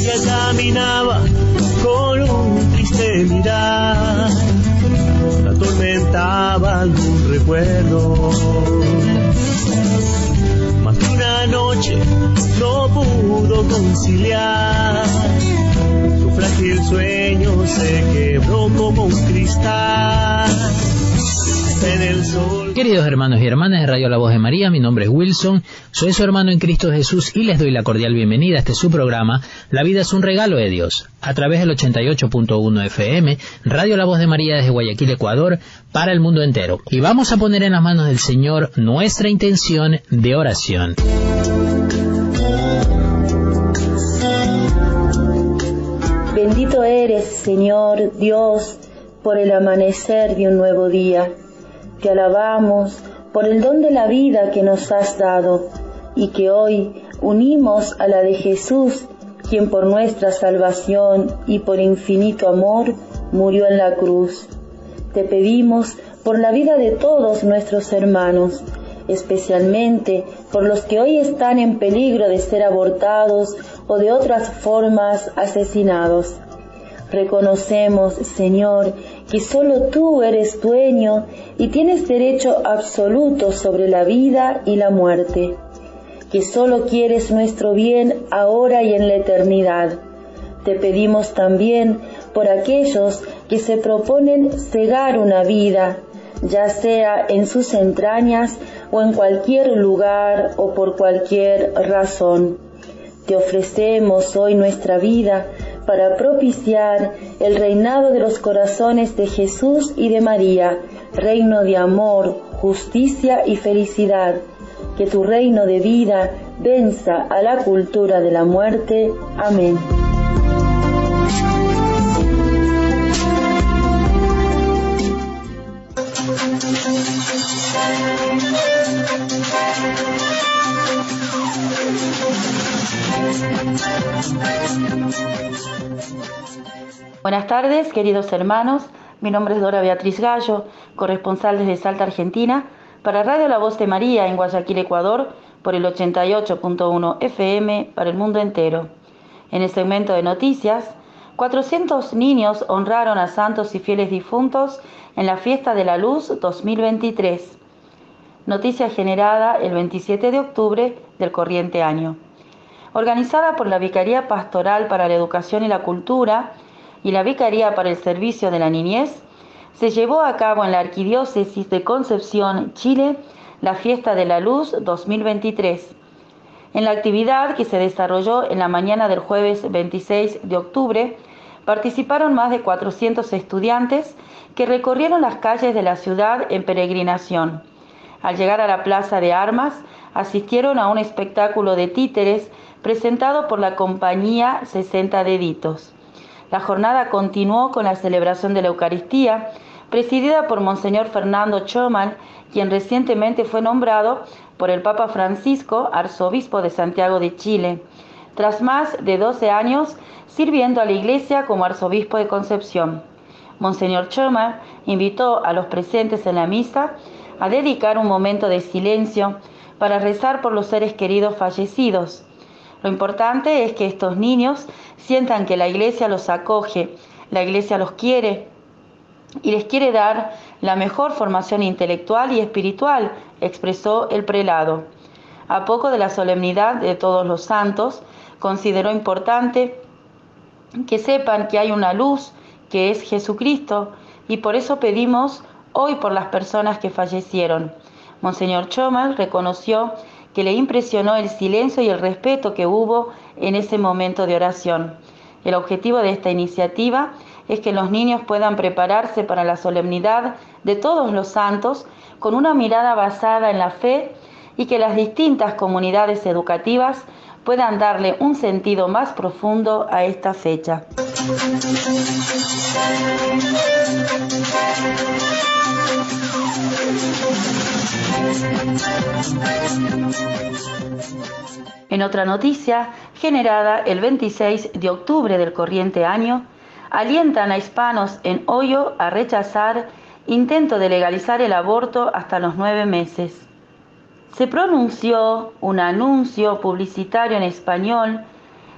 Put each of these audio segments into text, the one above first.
ella caminaba con un triste mirar, la atormentaba algún recuerdo. Más de una noche no pudo conciliar, su frágil sueño se quebró como un cristal en el sol. Queridos hermanos y hermanas de Radio La Voz de María, mi nombre es Wilson, soy su hermano en Cristo Jesús y les doy la cordial bienvenida a este su programa, La vida es un regalo de Dios, a través del 88.1 FM, Radio La Voz de María desde Guayaquil, Ecuador, para el mundo entero. Y vamos a poner en las manos del Señor nuestra intención de oración. Bendito eres, Señor Dios, por el amanecer de un nuevo día. Te alabamos por el don de la vida que nos has dado y que hoy unimos a la de Jesús, quien por nuestra salvación y por infinito amor murió en la cruz. Te pedimos por la vida de todos nuestros hermanos, especialmente por los que hoy están en peligro de ser abortados o de otras formas asesinados. Reconocemos, Señor, que solo tú eres dueño y tienes derecho absoluto sobre la vida y la muerte, que solo quieres nuestro bien ahora y en la eternidad. Te pedimos también por aquellos que se proponen cegar una vida, ya sea en sus entrañas o en cualquier lugar o por cualquier razón. Te ofrecemos hoy nuestra vida para propiciar el reinado de los corazones de Jesús y de María, reino de amor, justicia y felicidad. Que tu reino de vida venza a la cultura de la muerte. Amén. Buenas tardes, queridos hermanos. Mi nombre es Dora Beatriz Gallo, corresponsal desde Salta, Argentina, para Radio La Voz de María en Guayaquil, Ecuador, por el 88.1 FM para el mundo entero. En el segmento de noticias, 400 niños honraron a santos y fieles difuntos en la Fiesta de la Luz 2023. Noticia generada el 27 de octubre del corriente año. Organizada por la Vicaría Pastoral para la Educación y la Cultura y la Vicaría para el Servicio de la Niñez, se llevó a cabo en la Arquidiócesis de Concepción, Chile, la Fiesta de la Luz 2023. En la actividad, que se desarrolló en la mañana del jueves 26 de octubre, participaron más de 400 estudiantes que recorrieron las calles de la ciudad en peregrinación. Al llegar a la Plaza de Armas, asistieron a un espectáculo de títeres presentado por la compañía 60 Deditos. La jornada continuó con la celebración de la Eucaristía, presidida por Monseñor Fernando Chomal, quien recientemente fue nombrado por el Papa Francisco arzobispo de Santiago de Chile, tras más de 12 años sirviendo a la Iglesia como arzobispo de Concepción. Monseñor Chomal invitó a los presentes en la misa a dedicar un momento de silencio para rezar por los seres queridos fallecidos. Lo importante es que estos niños sientan que la Iglesia los acoge, la Iglesia los quiere y les quiere dar la mejor formación intelectual y espiritual, expresó el prelado. A poco de la solemnidad de Todos los Santos, consideró importante que sepan que hay una luz, que es Jesucristo, y por eso pedimos hoy por las personas que fallecieron. Monseñor Chomal reconoció que le impresionó el silencio y el respeto que hubo en ese momento de oración. El objetivo de esta iniciativa es que los niños puedan prepararse para la solemnidad de Todos los Santos con una mirada basada en la fe y que las distintas comunidades educativas puedan darle un sentido más profundo a esta fecha. En otra noticia, generada el 26 de octubre del corriente año, alientan a hispanos en Hoyo a rechazar intento de legalizar el aborto hasta los 9 meses. Se pronunció un anuncio publicitario en español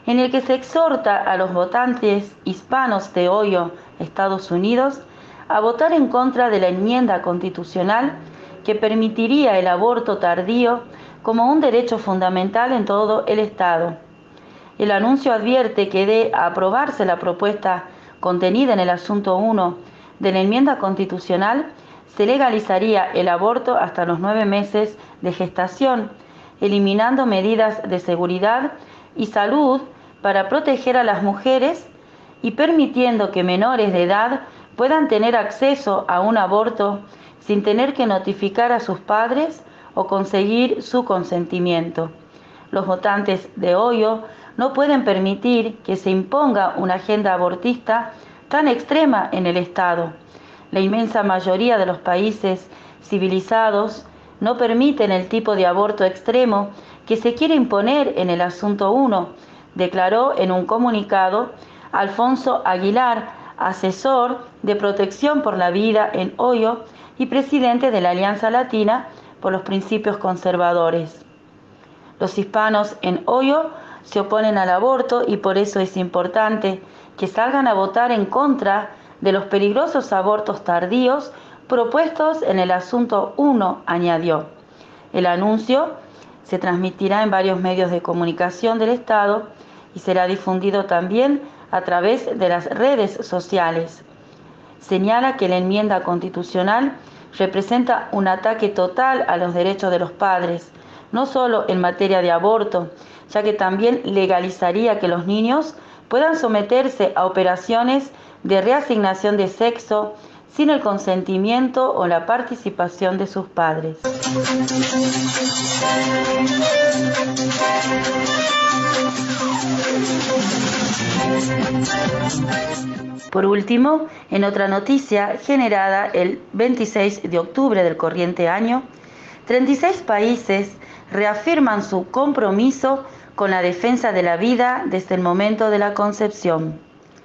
en el que se exhorta a los votantes hispanos de Ohio, Estados Unidos, a votar en contra de la enmienda constitucional que permitiría el aborto tardío como un derecho fundamental en todo el Estado. El anuncio advierte que de aprobarse la propuesta contenida en el asunto 1 de la enmienda constitucional, se legalizaría el aborto hasta los 9 meses de gestación, eliminando medidas de seguridad y salud para proteger a las mujeres y permitiendo que menores de edad puedan tener acceso a un aborto sin tener que notificar a sus padres o conseguir su consentimiento. Los votantes de Ohio no pueden permitir que se imponga una agenda abortista tan extrema en el Estado. La inmensa mayoría de los países civilizados no permiten el tipo de aborto extremo que se quiere imponer en el asunto 1, declaró en un comunicado Alfonso Aguilar, asesor de protección por la vida en Ohio y presidente de la Alianza Latina por los Principios Conservadores. Los hispanos en Ohio se oponen al aborto y por eso es importante que salgan a votar en contra de los peligrosos abortos tardíos propuestos en el asunto 1, añadió. El anuncio se transmitirá en varios medios de comunicación del Estado y será difundido también a través de las redes sociales. Señala que la enmienda constitucional representa un ataque total a los derechos de los padres, no solo en materia de aborto, ya que también legalizaría que los niños puedan someterse a operaciones de reasignación de sexo sin el consentimiento o la participación de sus padres. Por último, en otra noticia generada el 26 de octubre del corriente año, 36 países reafirman su compromiso con la defensa de la vida desde el momento de la concepción.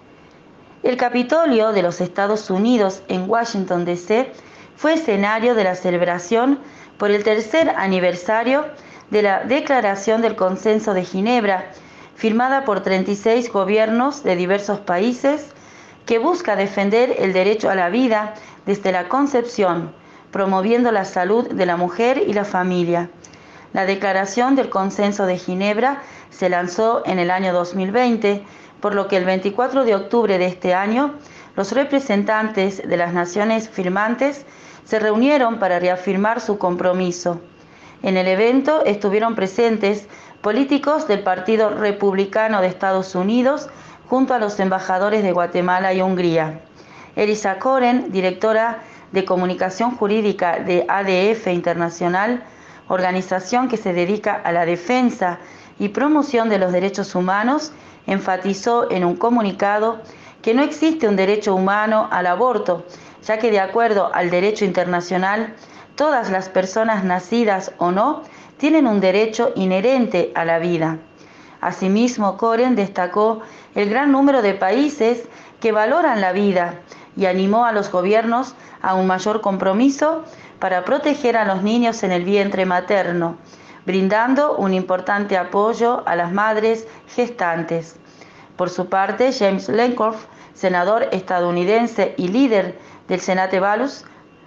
El Capitolio de los Estados Unidos en Washington, D.C., fue escenario de la celebración por el tercer aniversario de la Declaración del Consenso de Ginebra, firmada por 36 gobiernos de diversos países, que busca defender el derecho a la vida desde la concepción, promoviendo la salud de la mujer y la familia. La Declaración del Consenso de Ginebra se lanzó en el año 2020, por lo que el 24 de octubre de este año, los representantes de las naciones firmantes se reunieron para reafirmar su compromiso. En el evento estuvieron presentes políticos del Partido Republicano de Estados Unidos junto a los embajadores de Guatemala y Hungría. Elisa Coren, directora de Comunicación Jurídica de ADF Internacional, organización que se dedica a la defensa y promoción de los derechos humanos, enfatizó en un comunicado que no existe un derecho humano al aborto, ya que de acuerdo al derecho internacional, todas las personas nacidas o no tienen un derecho inherente a la vida. Asimismo, Coren destacó el gran número de países que valoran la vida y animó a los gobiernos a un mayor compromiso para proteger a los niños en el vientre materno, brindando un importante apoyo a las madres gestantes. Por su parte, James Lenkoff, senador estadounidense y líder del Senate Valus,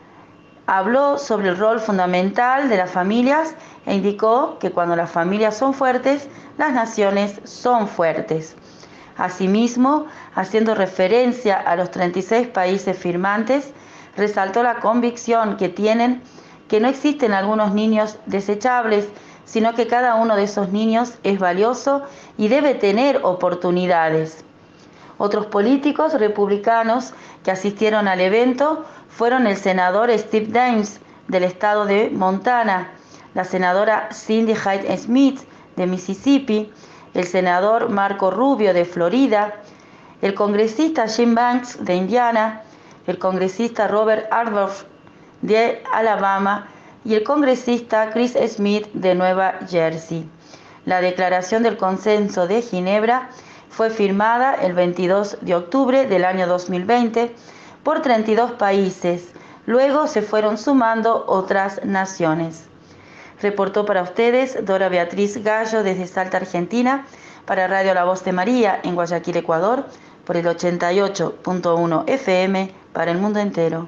habló sobre el rol fundamental de las familias e indicó que cuando las familias son fuertes, las naciones son fuertes. Asimismo, haciendo referencia a los 36 países firmantes, resaltó la convicción que tienen que no existen algunos niños desechables, sino que cada uno de esos niños es valioso y debe tener oportunidades. Otros políticos republicanos que asistieron al evento fueron el senador Steve Daines del estado de Montana, la senadora Cindy Hyde Smith de Mississippi, el senador Marco Rubio de Florida, el congresista Jim Banks de Indiana, el congresista Robert Arbroath de Alabama y el congresista Chris Smith de Nueva Jersey. La Declaración del Consenso de Ginebra fue firmada el 22 de octubre del año 2020 por 32 países. Luego se fueron sumando otras naciones. Reportó para ustedes Dora Beatriz Gallo desde Salta, Argentina, para Radio La Voz de María en Guayaquil, Ecuador, por el 88.1 FM para el mundo entero.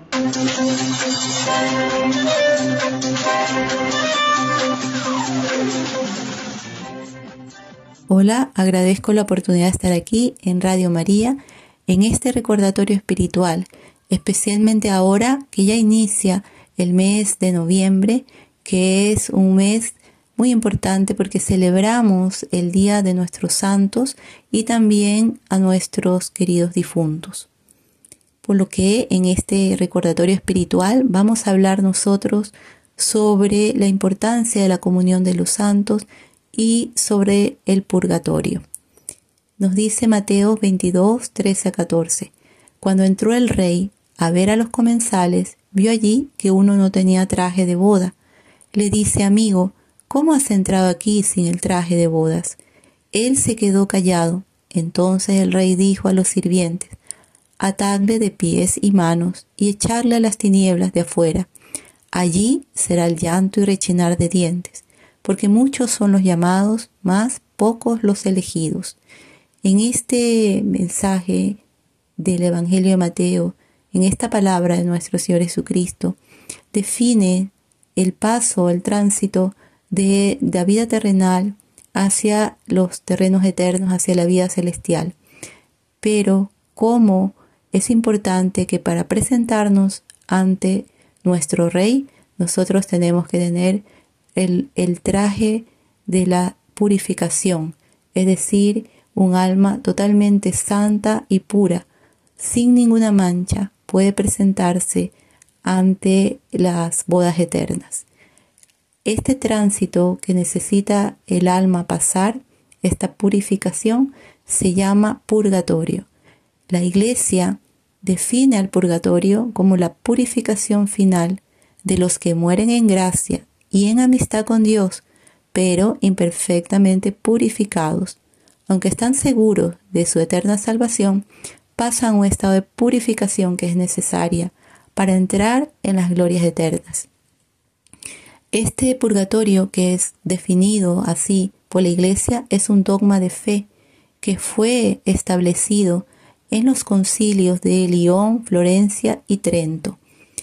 Hola, agradezco la oportunidad de estar aquí en Radio María en este recordatorio espiritual, especialmente ahora que ya inicia el mes de noviembre, que es un mes muy importante porque celebramos el Día de nuestros santos y también a nuestros queridos difuntos. Por lo que en este recordatorio espiritual vamos a hablar nosotros sobre la importancia de la comunión de los santos y sobre el purgatorio. Nos dice Mateo 22, 13 a 14. Cuando entró el rey a ver a los comensales, vio allí que uno no tenía traje de boda. Le dice: amigo, ¿cómo has entrado aquí sin el traje de bodas? Él se quedó callado. Entonces el rey dijo a los sirvientes: atadle de pies y manos y echarle a las tinieblas de afuera. Allí será el llanto y rechinar de dientes, porque muchos son los llamados, mas pocos los elegidos. En este mensaje del Evangelio de Mateo, en esta palabra de nuestro Señor Jesucristo, define el paso, el tránsito de la vida terrenal hacia los terrenos eternos, hacia la vida celestial. Pero cómo es importante que para presentarnos ante nuestro Rey, nosotros tenemos que tener el traje de la purificación, es decir, un alma totalmente santa y pura, sin ninguna mancha, puede presentarse ante las bodas eternas. Este tránsito que necesita el alma pasar, esta purificación, se llama purgatorio. La Iglesia define al purgatorio como la purificación final de los que mueren en gracia y en amistad con Dios, pero imperfectamente purificados. Aunque están seguros de su eterna salvación, pasan a un estado de purificación que es necesaria para entrar en las glorias eternas. Este purgatorio, que es definido así por la Iglesia, es un dogma de fe que fue establecido en los concilios de León, Florencia y Trento.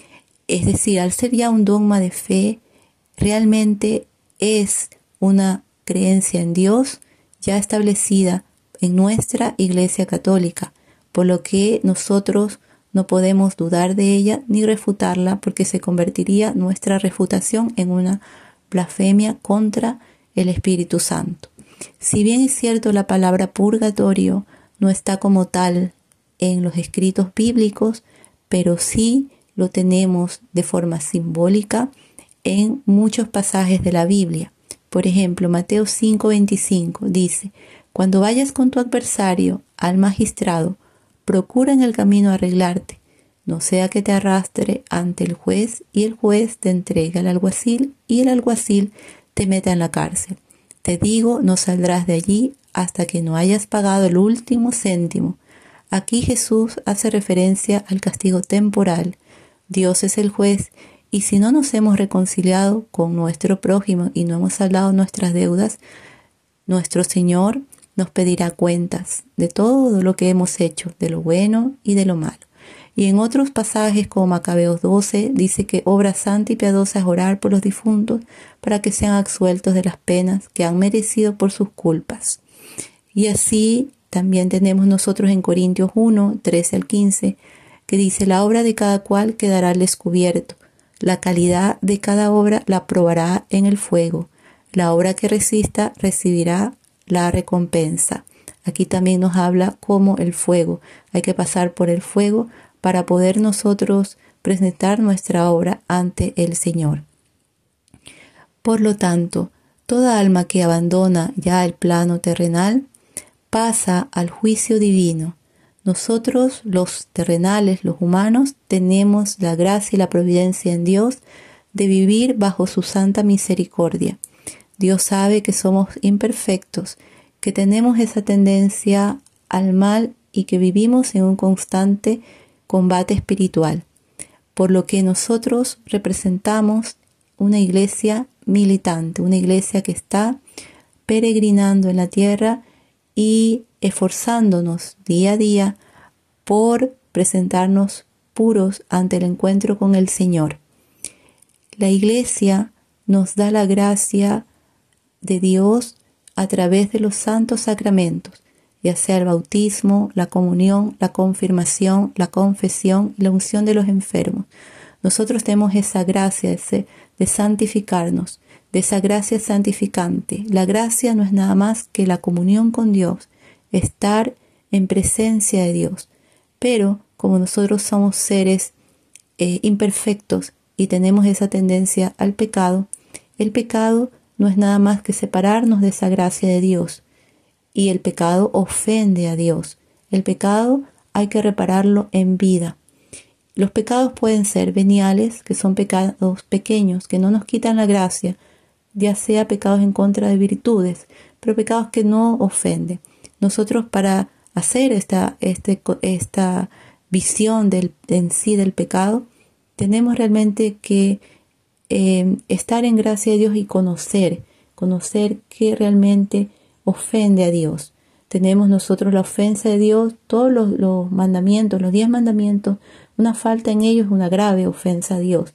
Es decir, al ser ya un dogma de fe, realmente es una creencia en Dios ya establecida en nuestra Iglesia Católica, por lo que nosotros no podemos dudar de ella ni refutarla, porque se convertiría nuestra refutación en una blasfemia contra el Espíritu Santo. Si bien es cierto, la palabra purgatorio no está como tal en los escritos bíblicos, pero sí lo tenemos de forma simbólica en muchos pasajes de la Biblia. Por ejemplo, Mateo 5:25 dice: cuando vayas con tu adversario al magistrado, procura en el camino arreglarte, no sea que te arrastre ante el juez y el juez te entregue al alguacil y el alguacil te meta en la cárcel. Te digo, no saldrás de allí hasta que no hayas pagado el último céntimo. Aquí Jesús hace referencia al castigo temporal. Dios es el juez, y si no nos hemos reconciliado con nuestro prójimo y no hemos saldado nuestras deudas, nuestro Señor nos pedirá cuentas de todo lo que hemos hecho, de lo bueno y de lo malo. Y en otros pasajes, como Macabeos 12, dice que obra santa y piadosa es orar por los difuntos para que sean absueltos de las penas que han merecido por sus culpas. Y así también tenemos nosotros en Corintios 1, 13 al 15, que dice: la obra de cada cual quedará al descubierto. La calidad de cada obra la probará en el fuego. La obra que resista recibirá la recompensa. Aquí también nos habla como el fuego. Hay que pasar por el fuego para poder nosotros presentar nuestra obra ante el Señor. Por lo tanto, toda alma que abandona ya el plano terrenal pasa al juicio divino. Nosotros, los terrenales, los humanos, tenemos la gracia y la providencia en Dios de vivir bajo su santa misericordia. Dios sabe que somos imperfectos, que tenemos esa tendencia al mal y que vivimos en un constante combate espiritual, por lo que nosotros representamos una iglesia militante, una iglesia que está peregrinando en la tierra y esforzándonos día a día por presentarnos puros ante el encuentro con el Señor. La Iglesia nos da la gracia de Dios a través de los santos sacramentos, ya sea el bautismo, la comunión, la confirmación, la confesión y la unción de los enfermos. Nosotros tenemos esa gracia de santificarnos, de esa gracia santificante. La gracia no es nada más que la comunión con Dios, estar en presencia de Dios. Pero como nosotros somos seres imperfectos y tenemos esa tendencia al pecado, el pecado no es nada más que separarnos de esa gracia de Dios. Y el pecado ofende a Dios. El pecado hay que repararlo en vida. Los pecados pueden ser veniales, que son pecados pequeños, que no nos quitan la gracia, ya sea pecados en contra de virtudes, pero pecados que no ofenden. Nosotros, para hacer esta visión en sí del pecado, tenemos realmente que estar en gracia de Dios y conocer qué realmente ofende a Dios. Tenemos nosotros la ofensa de Dios, todos los mandamientos, los 10 mandamientos, una falta en ellos es una grave ofensa a Dios.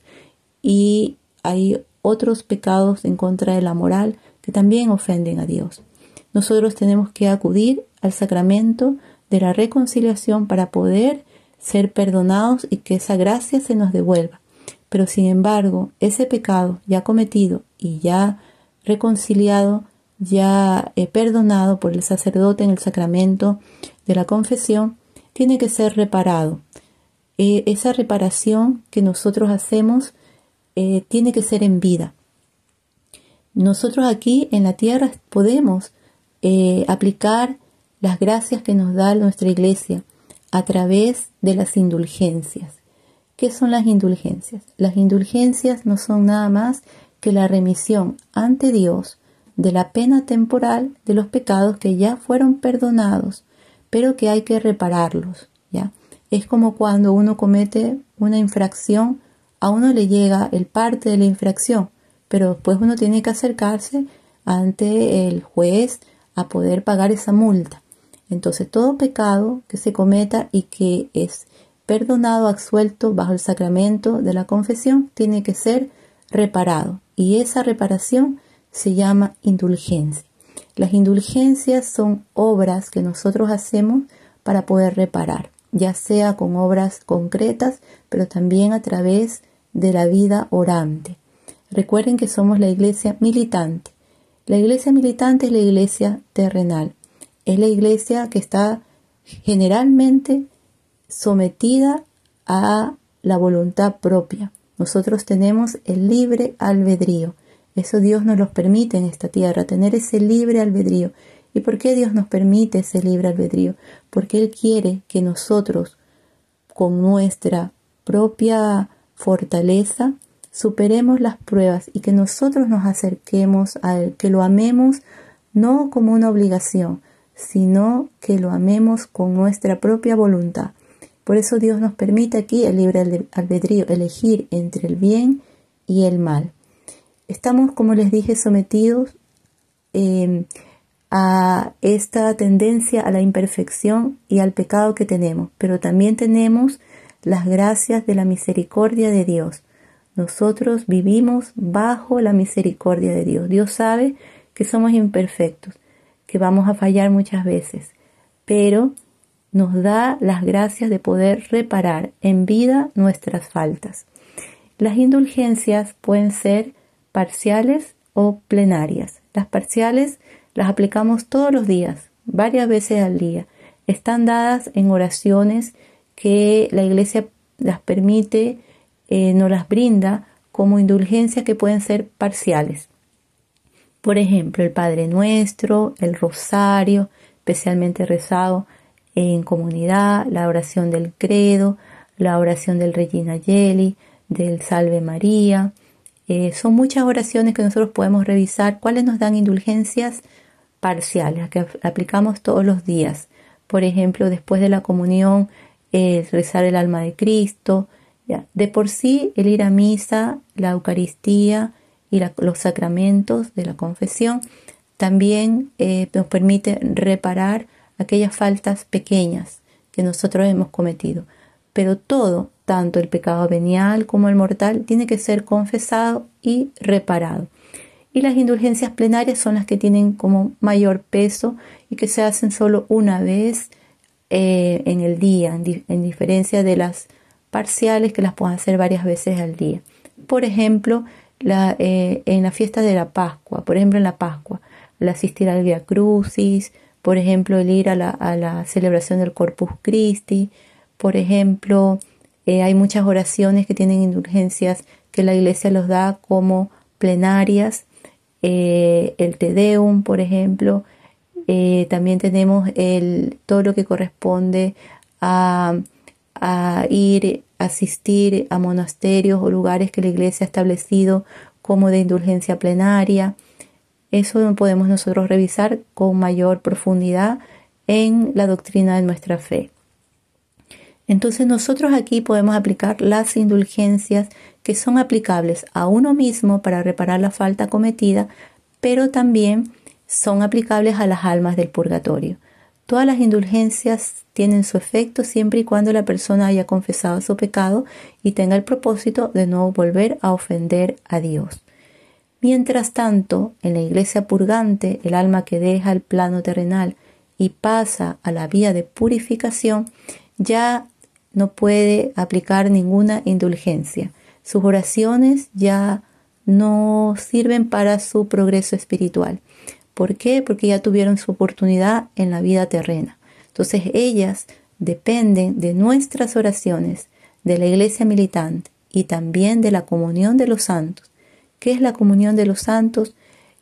Y hay otros pecados en contra de la moral que también ofenden a Dios. Nosotros tenemos que acudir al sacramento de la reconciliación para poder ser perdonados y que esa gracia se nos devuelva. Pero sin embargo, ese pecado ya cometido y ya reconciliado, ya perdonado por el sacerdote en el sacramento de la confesión, tiene que ser reparado. Esa reparación que nosotros hacemos tiene que ser en vida. Nosotros aquí en la tierra podemos aplicar las gracias que nos da nuestra Iglesia a través de las indulgencias. ¿Qué son las indulgencias? Las indulgencias no son nada más que la remisión ante Dios de la pena temporal de los pecados que ya fueron perdonados, pero que hay que repararlos, ¿ya? Es como cuando uno comete una infracción, a uno le llega el parte de la infracción, pero después uno tiene que acercarse ante el juez a poder pagar esa multa. Entonces, todo pecado que se cometa y que es perdonado, absuelto bajo el sacramento de la confesión, tiene que ser reparado. Y esa reparación se llama indulgencia. Las indulgencias son obras que nosotros hacemos para poder reparar, ya sea con obras concretas, pero también a través de la vida orante. Recuerden que somos la iglesia militante. La iglesia militante es la iglesia terrenal. Es la iglesia que está generalmente sometida a la voluntad propia. Nosotros tenemos el libre albedrío. Eso Dios nos lo permite en esta tierra, tener ese libre albedrío. ¿Y por qué Dios nos permite ese libre albedrío? Porque Él quiere que nosotros, con nuestra propia fortaleza, superemos las pruebas y que nosotros nos acerquemos a Él, que lo amemos no como una obligación, sino que lo amemos con nuestra propia voluntad. Por eso Dios nos permite aquí el libre albedrío, elegir entre el bien y el mal. Estamos, como les dije, sometidos a esta tendencia a la imperfección y al pecado que tenemos, pero también tenemos las gracias de la misericordia de Dios. Nosotros vivimos bajo la misericordia de Dios. Dios sabe que somos imperfectos, que vamos a fallar muchas veces, pero nos da las gracias de poder reparar en vida nuestras faltas. Las indulgencias pueden ser parciales o plenarias. Las parciales las aplicamos todos los días, varias veces al día. Están dadas en oraciones que la Iglesia las permite, nos las brinda como indulgencias que pueden ser parciales. Por ejemplo, el Padre Nuestro, el Rosario, especialmente rezado en comunidad, la oración del Credo, la oración del Regina Coeli, del Salve María. Son muchas oraciones que nosotros podemos revisar cuáles nos dan indulgencias parciales, que aplicamos todos los días. Por ejemplo, después de la comunión, rezar el alma de Cristo. Ya. De por sí, el ir a misa, la Eucaristía y los sacramentos de la confesión también nos permite reparar aquellas faltas pequeñas que nosotros hemos cometido. Pero todo, tanto el pecado venial como el mortal, tiene que ser confesado y reparado. Y las indulgencias plenarias son las que tienen como mayor peso y que se hacen solo una vez en el día, en diferencia de las parciales que las pueden hacer varias veces al día. Por ejemplo, en la fiesta de la Pascua, por ejemplo en la Pascua, el asistir al Via Crucis, por ejemplo el ir a la celebración del Corpus Christi, por ejemplo hay muchas oraciones que tienen indulgencias que la Iglesia los da como plenarias, el Te Deum, por ejemplo, también tenemos todo lo que corresponde a asistir a monasterios o lugares que la Iglesia ha establecido como de indulgencia plenaria. Eso lo podemos nosotros revisar con mayor profundidad en la doctrina de nuestra fe. Entonces nosotros aquí podemos aplicar las indulgencias que son aplicables a uno mismo para reparar la falta cometida, pero también son aplicables a las almas del purgatorio. Todas las indulgencias tienen su efecto siempre y cuando la persona haya confesado su pecado y tenga el propósito de no volver a ofender a Dios. Mientras tanto, en la iglesia purgante, el alma que deja el plano terrenal y pasa a la vía de purificación ya no puede aplicar ninguna indulgencia. Sus oraciones ya no sirven para su progreso espiritual. ¿Por qué? Porque ya tuvieron su oportunidad en la vida terrena. Entonces ellas dependen de nuestras oraciones, de la iglesia militante y también de la comunión de los santos. ¿Qué es la comunión de los santos?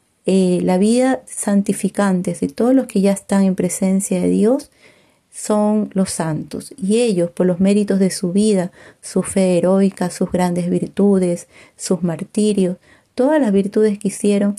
La vida santificante de todos los que ya están en presencia de Dios son los santos, y ellos, por los méritos de su vida, su fe heroica, sus grandes virtudes, sus martirios, todas las virtudes que hicieron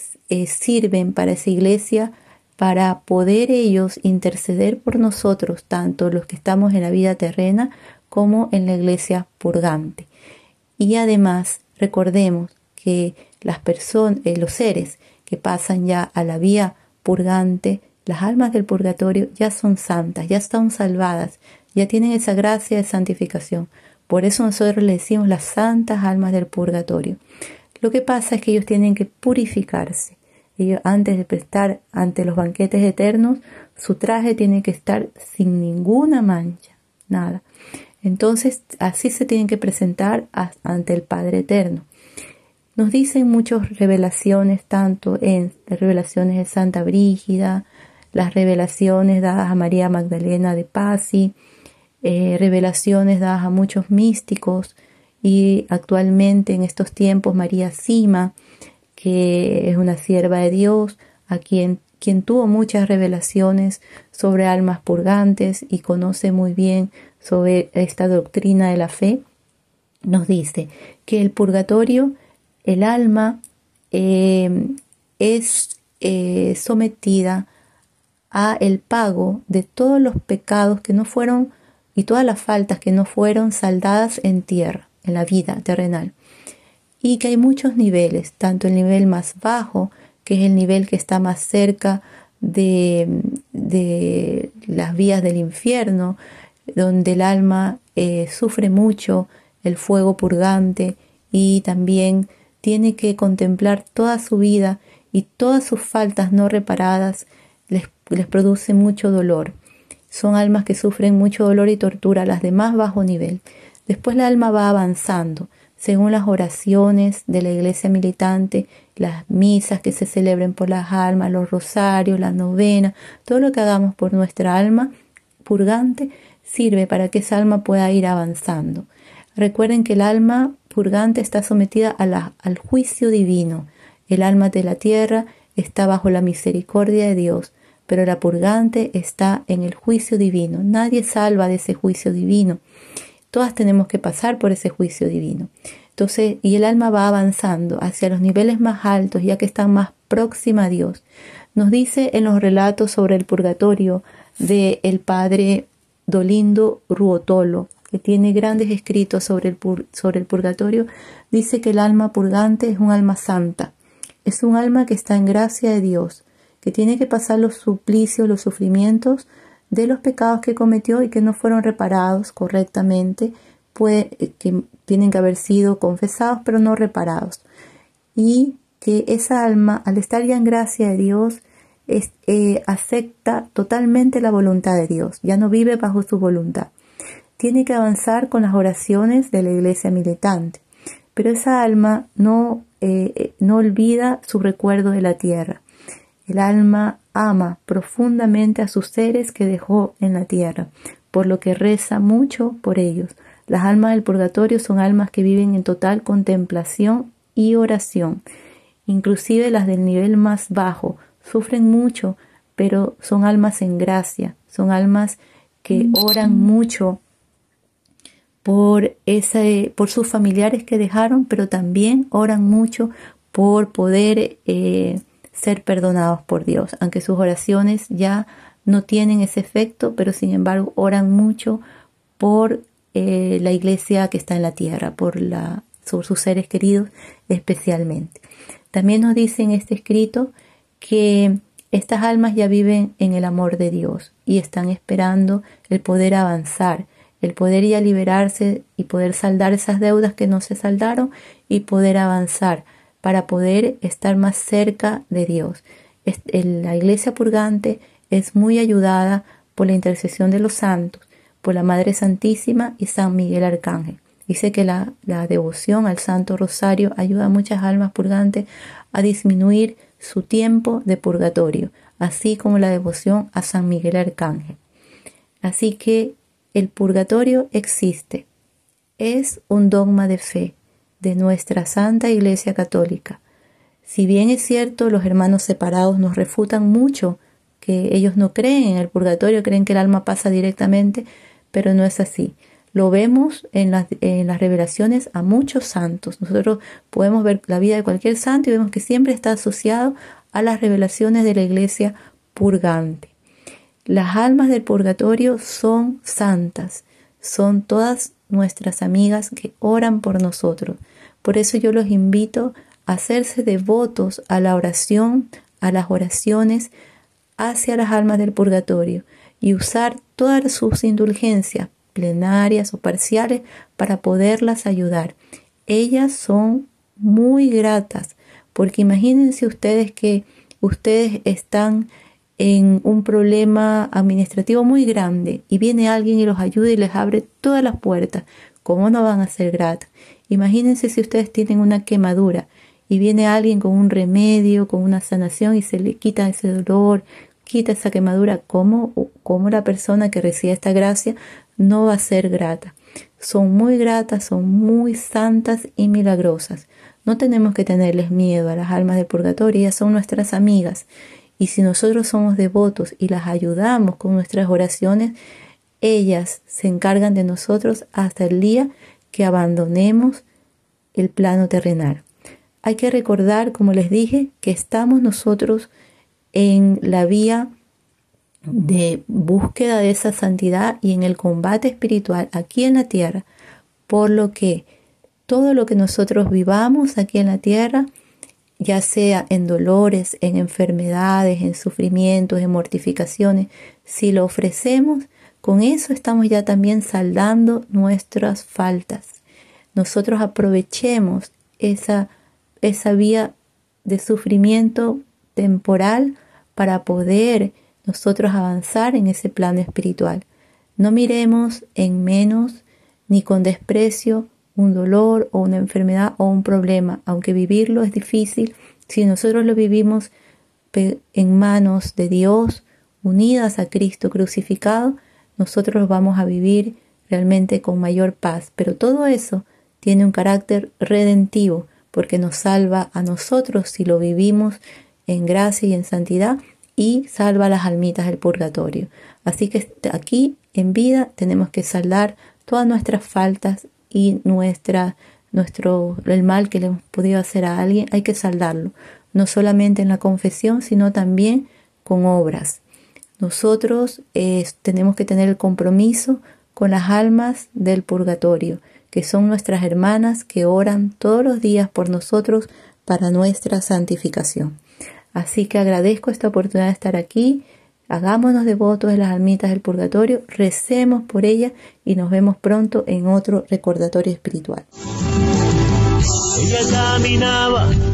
sirven para esa iglesia, para poder ellos interceder por nosotros, tanto los que estamos en la vida terrena como en la iglesia purgante. Y además recordemos que las personas, los seres que pasan ya a la vía purgante, las almas del purgatorio ya son santas, ya están salvadas, ya tienen esa gracia de santificación. Por eso nosotros le decimos las santas almas del purgatorio. Lo que pasa es que ellos tienen que purificarse. Ellos, antes de estar ante los banquetes eternos, su traje tiene que estar sin ninguna mancha, nada. Entonces, así se tienen que presentar ante el Padre Eterno. Nos dicen muchas revelaciones, tanto en las revelaciones de Santa Brígida, las revelaciones dadas a María Magdalena de Pazzi, revelaciones dadas a muchos místicos, y actualmente en estos tiempos María Sima, que es una sierva de Dios, a quien tuvo muchas revelaciones sobre almas purgantes y conoce muy bien sobre esta doctrina de la fe, nos dice que el purgatorio, el alma es sometida a el pago de todos los pecados que no fueron y todas las faltas que no fueron saldadas en tierra, en la vida terrenal. Y que hay muchos niveles, tanto el nivel más bajo, que es el nivel que está más cerca de las vías del infierno, donde el alma sufre mucho el fuego purgante y también tiene que contemplar toda su vida, y todas sus faltas no reparadas les produce mucho dolor. Son almas que sufren mucho dolor y tortura, las de más bajo nivel. Después la alma va avanzando según las oraciones de la iglesia militante, las misas que se celebren por las almas, los rosarios, las novenas, todo lo que hagamos por nuestra alma purgante sirve para que esa alma pueda ir avanzando. Recuerden que el alma purgante está sometida al juicio divino. El alma de la tierra está bajo la misericordia de Dios, pero la purgante está en el juicio divino. Nadie salva de ese juicio divino. Todas tenemos que pasar por ese juicio divino. Entonces, y el alma va avanzando hacia los niveles más altos, ya que está más próxima a Dios. Nos dice en los relatos sobre el purgatorio del padre Dolindo Ruotolo, que tiene grandes escritos sobre el purgatorio, dice que el alma purgante es un alma santa. Es un alma que está en gracia de Dios, que tiene que pasar los suplicios, los sufrimientos de los pecados que cometió y que no fueron reparados correctamente, que tienen que haber sido confesados pero no reparados. Y que esa alma, al estar ya en gracia de Dios, acepta totalmente la voluntad de Dios, ya no vive bajo su voluntad. Tiene que avanzar con las oraciones de la iglesia militante, pero esa alma no olvida su recuerdo de la tierra. El alma ama profundamente a sus seres que dejó en la tierra, por lo que reza mucho por ellos. Las almas del purgatorio son almas que viven en total contemplación y oración. Inclusive las del nivel más bajo sufren mucho, pero son almas en gracia, son almas que oran mucho por sus familiares que dejaron, pero también oran mucho por poder ser perdonados por Dios, aunque sus oraciones ya no tienen ese efecto, pero sin embargo oran mucho por la iglesia que está en la tierra, por sus seres queridos especialmente. También nos dice en este escrito que estas almas ya viven en el amor de Dios y están esperando el poder avanzar, el poder ya liberarse y poder saldar esas deudas que no se saldaron y poder avanzar para poder estar más cerca de Dios. La iglesia purgante es muy ayudada por la intercesión de los santos, por la Madre Santísima y San Miguel Arcángel. Dice que la devoción al Santo Rosario ayuda a muchas almas purgantes a disminuir su tiempo de purgatorio, así como la devoción a San Miguel Arcángel. Así que el purgatorio existe. Es un dogma de fe de nuestra Santa Iglesia Católica. Si bien es cierto, los hermanos separados nos refutan mucho, que ellos no creen en el purgatorio, creen que el alma pasa directamente, pero no es así. Lo vemos en las revelaciones a muchos santos. Nosotros podemos ver la vida de cualquier santo y vemos que siempre está asociado a las revelaciones de la iglesia purgante. Las almas del purgatorio son santas, son todas nuestras amigas que oran por nosotros. Por eso yo los invito a hacerse devotos a la oración, a las oraciones hacia las almas del purgatorio y usar todas sus indulgencias plenarias o parciales para poderlas ayudar. Ellas son muy gratas, porque imagínense ustedes que ustedes están en un problema administrativo muy grande y viene alguien y los ayuda y les abre todas las puertas. ¿Cómo no van a ser gratas? Imagínense si ustedes tienen una quemadura y viene alguien con un remedio, con una sanación y se le quita ese dolor, quita esa quemadura. ¿Cómo la persona que recibe esta gracia no va a ser grata? Son muy gratas, son muy santas y milagrosas. No tenemos que tenerles miedo a las almas del purgatorio, ellas son nuestras amigas. Y si nosotros somos devotos y las ayudamos con nuestras oraciones, ellas se encargan de nosotros hasta el día que abandonemos el plano terrenal. Hay que recordar, como les dije, que estamos nosotros en la vía de búsqueda de esa santidad y en el combate espiritual aquí en la tierra, por lo que todo lo que nosotros vivamos aquí en la tierra, ya sea en dolores, en enfermedades, en sufrimientos, en mortificaciones, si lo ofrecemos, con eso estamos ya también saldando nuestras faltas. Nosotros aprovechemos esa vía de sufrimiento temporal para poder nosotros avanzar en ese plano espiritual. No miremos en menos ni con desprecio un dolor o una enfermedad o un problema, aunque vivirlo es difícil. Si nosotros lo vivimos en manos de Dios, unidas a Cristo crucificado, nosotros vamos a vivir realmente con mayor paz. Pero todo eso tiene un carácter redentivo, porque nos salva a nosotros si lo vivimos en gracia y en santidad, y salva a las almitas del purgatorio. Así que aquí en vida tenemos que saldar todas nuestras faltas y el mal que le hemos podido hacer a alguien, hay que saldarlo, no solamente en la confesión, sino también con obras. Nosotros tenemos que tener el compromiso con las almas del purgatorio, que son nuestras hermanas que oran todos los días por nosotros para nuestra santificación. Así que agradezco esta oportunidad de estar aquí. Hagámonos devotos de las almitas del purgatorio, recemos por ellas y nos vemos pronto en otro recordatorio espiritual. Ella caminaba